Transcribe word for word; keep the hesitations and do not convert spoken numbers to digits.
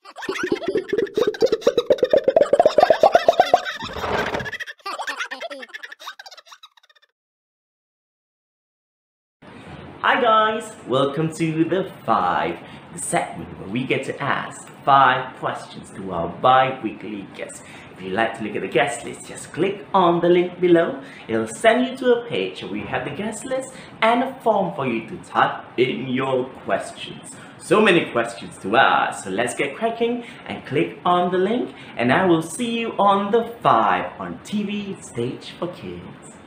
Hi guys, welcome to the five, the segment where we get to ask five questions to our bi-weekly guests. If you'd like to look at the guest list, just click on the link below. It'll send you to a page where we have the guest list and a form for you to type in your questions. So many questions to ask, so let's get cracking and click on the link, and I will see you on the five on T V Stage for Kids.